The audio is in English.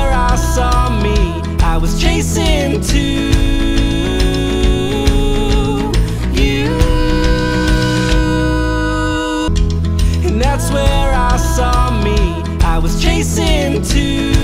where I saw me. I was chasing to you, and that's where I saw me. I was chasing to